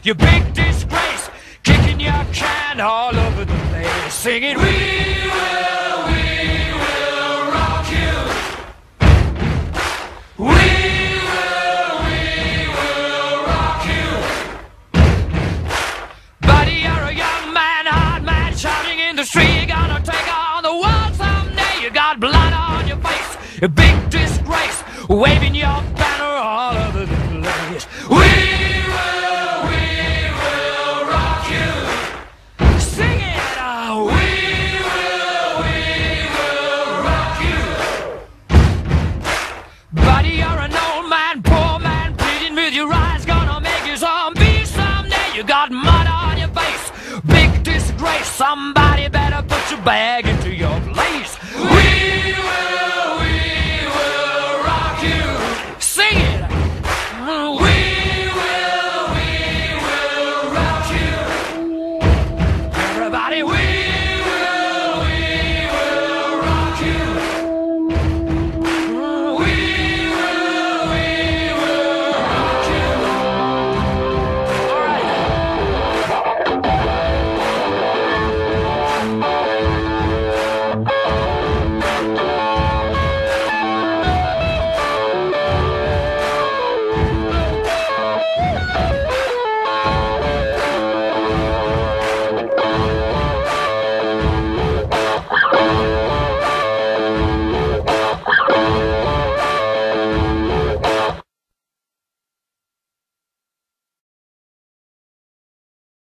you big disgrace, kicking your can all over the place, singing, we will rock you. We will rock you. Buddy, you're a young man, hard man, shouting in the street, you're gonna take on the world someday. You got blood on your face, a big disgrace, waving your banner all over the place. We will rock you. Sing it, we will rock you. Buddy, you're an old man, poor man, pleading with your eyes, gonna make you zombie someday. You got mud on your face, big disgrace, somebody better put your bag into